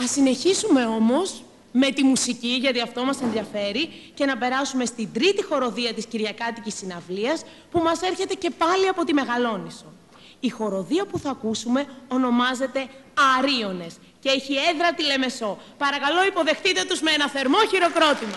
Ας συνεχίσουμε όμως με τη μουσική, γιατί αυτό μας ενδιαφέρει, και να περάσουμε στην τρίτη χοροδία της Κυριακάτικης Συναυλίας, που μας έρχεται και πάλι από τη Μεγαλόνισσο. Η χοροδία που θα ακούσουμε ονομάζεται Αρίωνες και έχει έδρα τη Λεμεσό. Παρακαλώ, υποδεχτείτε τους με ένα θερμό χειροκρότημα.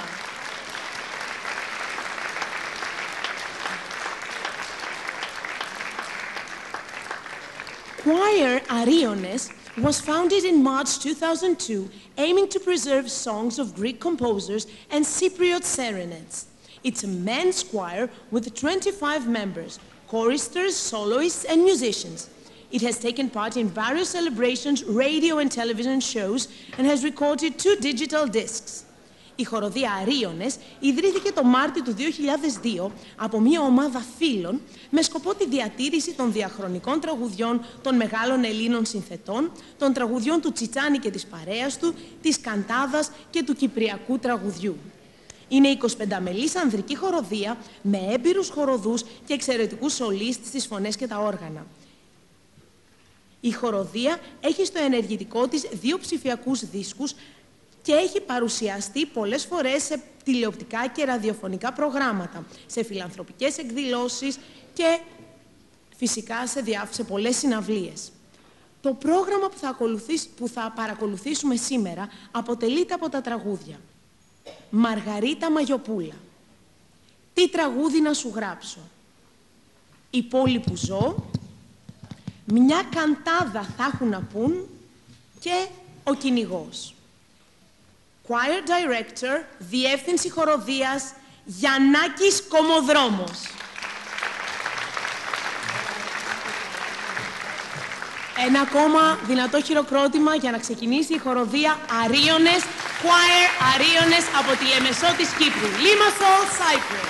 Choir Aríones was founded in March 2002, aiming to preserve songs of Greek composers and Cypriot serenades. It's a men's choir with 25 members, choristers, soloists, and musicians. It has taken part in various celebrations, radio and television shows, and has recorded 2 digital discs. Η χοροδία Αρίωνες ιδρύθηκε το Μάρτιο του 2002 από μια ομάδα φίλων με σκοπό τη διατήρηση των διαχρονικών τραγουδιών των μεγάλων Ελλήνων συνθετών, των τραγουδιών του Τσιτσάνη και της παρέας του, της Καντάδας και του Κυπριακού τραγουδιού. Είναι 25μελής ανδρική χοροδία με έμπειρους χοροδούς και εξαιρετικούς σολίστ στις φωνές και τα όργανα. Η χοροδία έχει στο ενεργητικό της 2 ψηφιακούς δίσκους και έχει παρουσιαστεί πολλές φορές σε τηλεοπτικά και ραδιοφωνικά προγράμματα, σε φιλανθρωπικές εκδηλώσεις και φυσικά σε πολλές συναυλίες. Το πρόγραμμα που θα παρακολουθήσουμε σήμερα αποτελείται από τα τραγούδια Μαργαρίτα Μαγιοπούλα, Τι τραγούδι να σου γράψω, Η πόλη που ζω, Μια καντάδα θα έχουν να πούν και Ο κυνηγός. Choir Director, Διεύθυνση Χοροδίας, Γιαννάκης Κομοδρόμος. Ένα ακόμα δυνατό χειροκρότημα για να ξεκινήσει η χοροδία Αρίωνες, Choir Αρίωνες από τη Λεμεσό της Κύπρου. Limassol, Cyprus.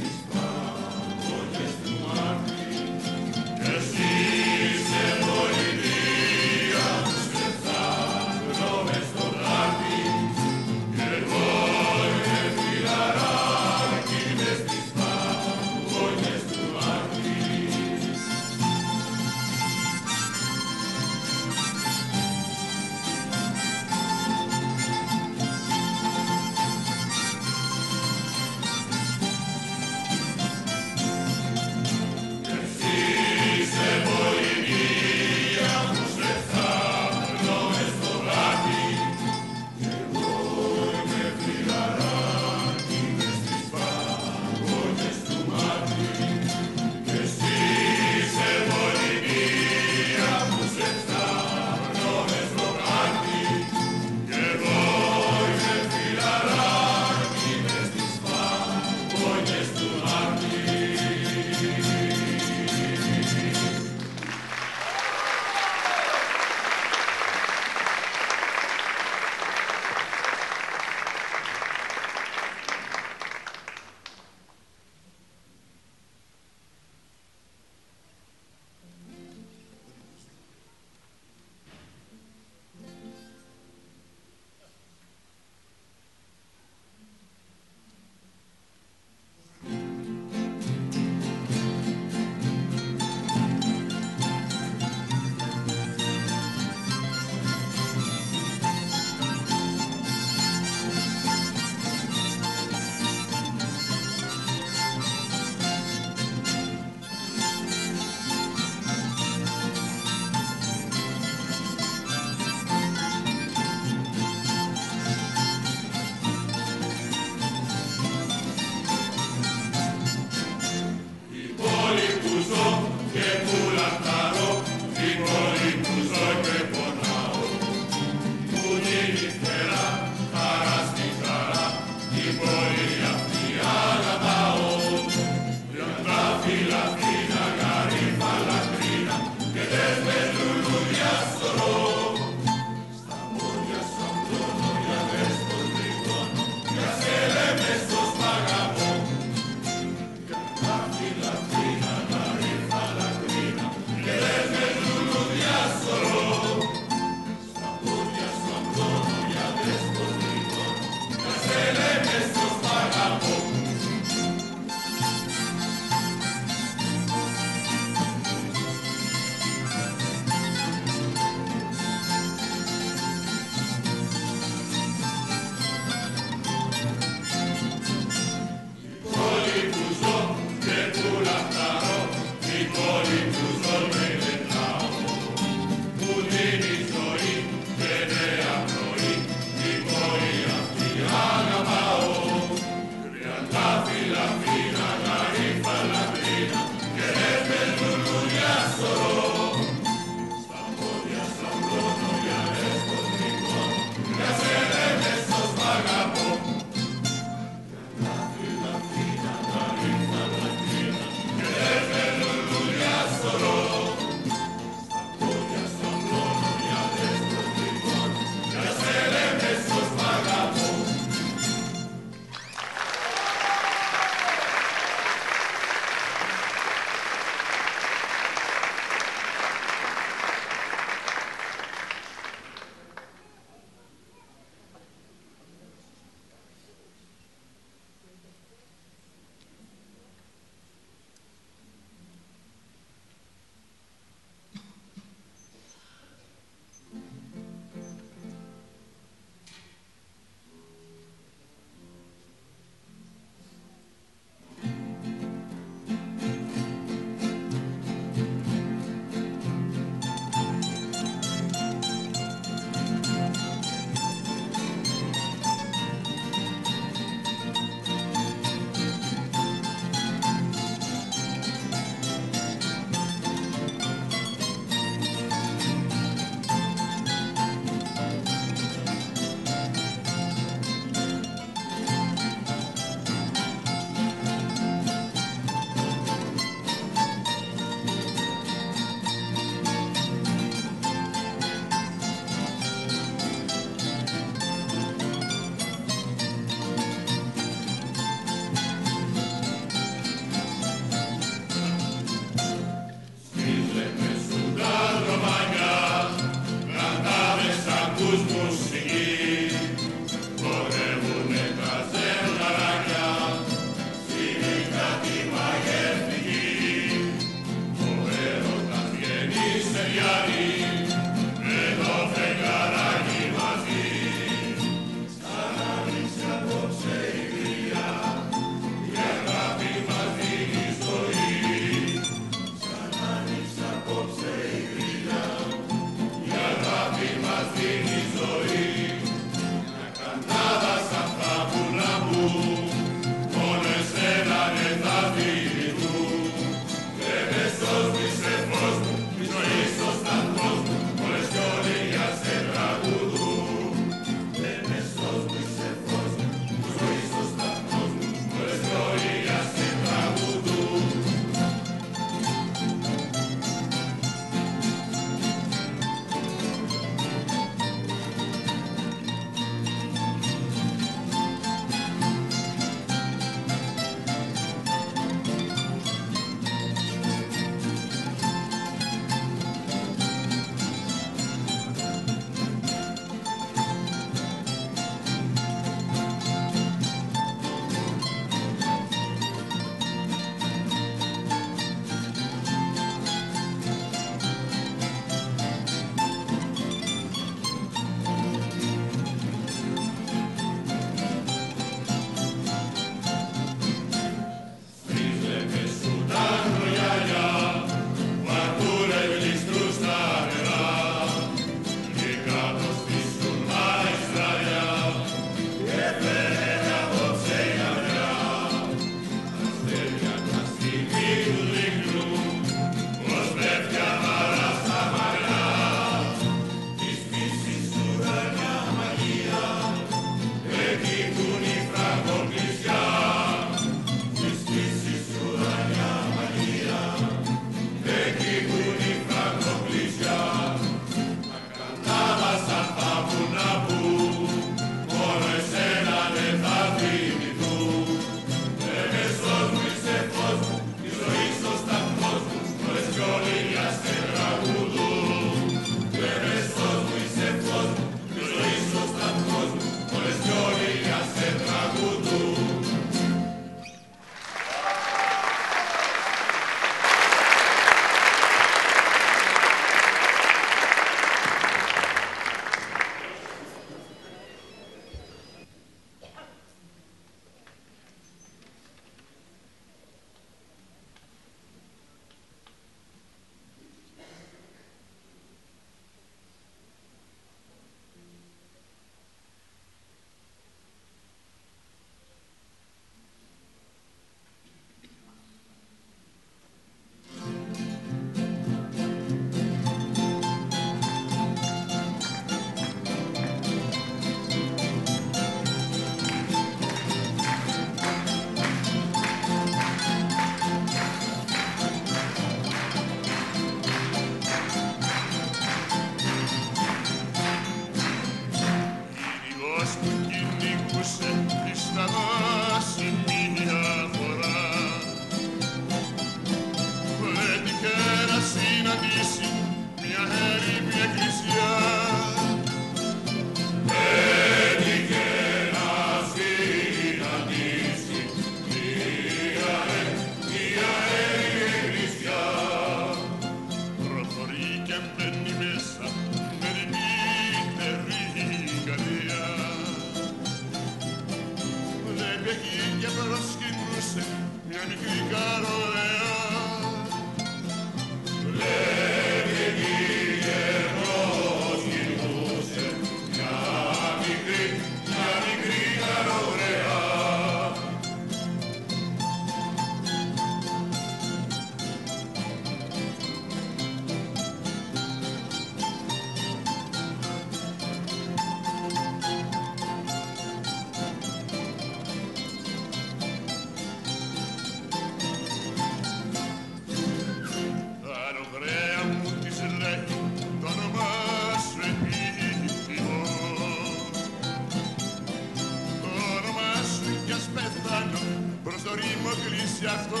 γι' αυτό.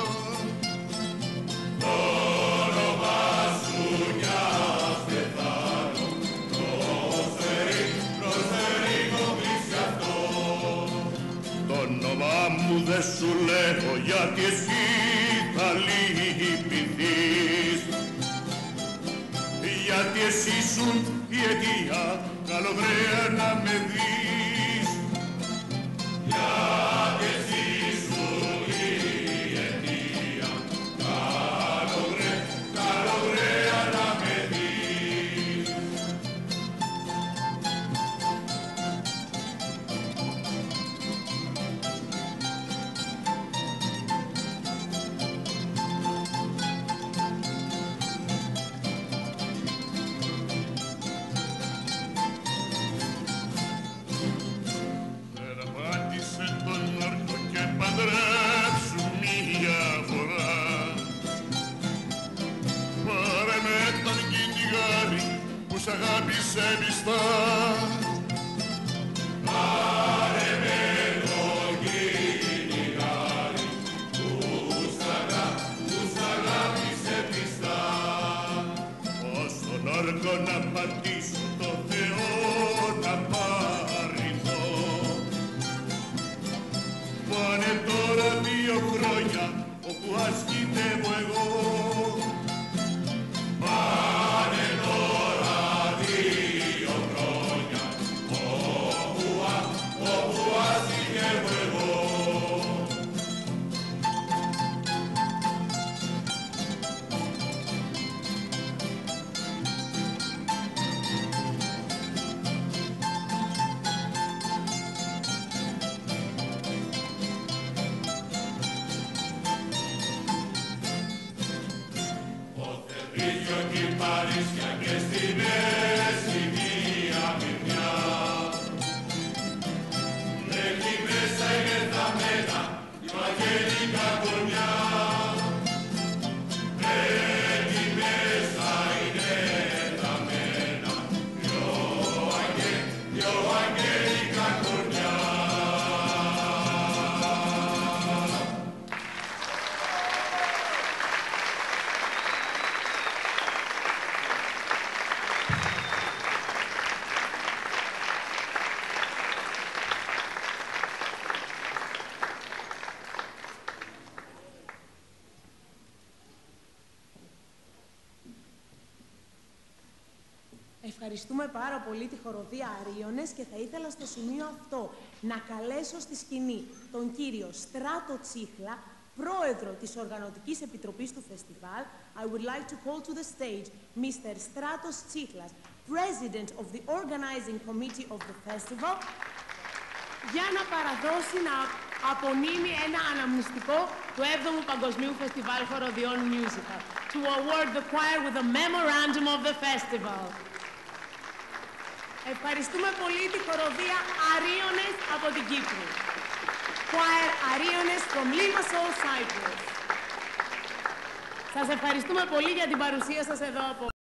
Το όνομά σου κι ας πεθάνω, προσφέρει κομπλήσει αυτό. Το όνομά μου δεν σου λέω γιατί εσύ θα λυπηθείς, γιατί εσύ ήσουν η αιτία, καλογραία να με δεις. Γιατί εσύ ήσουν η αιτία, καλογραία να με δεις. Περπάτησε τον όρκο και παντρέψου μία φορά. Πάρε με τον κυνηγάρι που σ' αγάπησε πιστά. Πάρε με τον κυνηγάρι που σ' αγάπησε πιστά. Ως τον όρκο να πατήσω το Θεό να παρηθώ. Πάνε τώρα 2 χρόνια όπου ασκητεύω εγώ. Πάνε τώρα 2 χρόνια όπου ασκητεύω εγώ. Ρίγιο και Παρίσια και στη μέση μία μυρμιά. Εκεί μέσα είναι θαμμένα η βαγγέλικα κορμιά. Εκεί μέσα είναι θαμμένα δυο αγγέλικα κορμιά. Ευχαριστούμε πάρα πολύ τη χοροδία Αρίωνες και θα ήθελα στο σημείο αυτό να καλέσω στη σκηνή τον κύριο Στράτο Τσίχλα, πρόεδρο της Οργανωτικής Επιτροπής του Φεστιβάλ. I would like to call to the stage Mr. Stratos Chiklas, President of the Organizing Committee of the Festival, για να παραδώσει, να απονείμει ένα αναμνηστικό του 7ου Παγκοσμίου Φεστιβάλ Χοροδιών Musical, to award the choir with a memorandum of the festival. Ευχαριστούμε πολύ τη χοροδία Αρίωνες από την Κύπρο. Choir Αρίωνες from Limassol, Cyprus. Σας ευχαριστούμε πολύ για την παρουσία σας εδώ από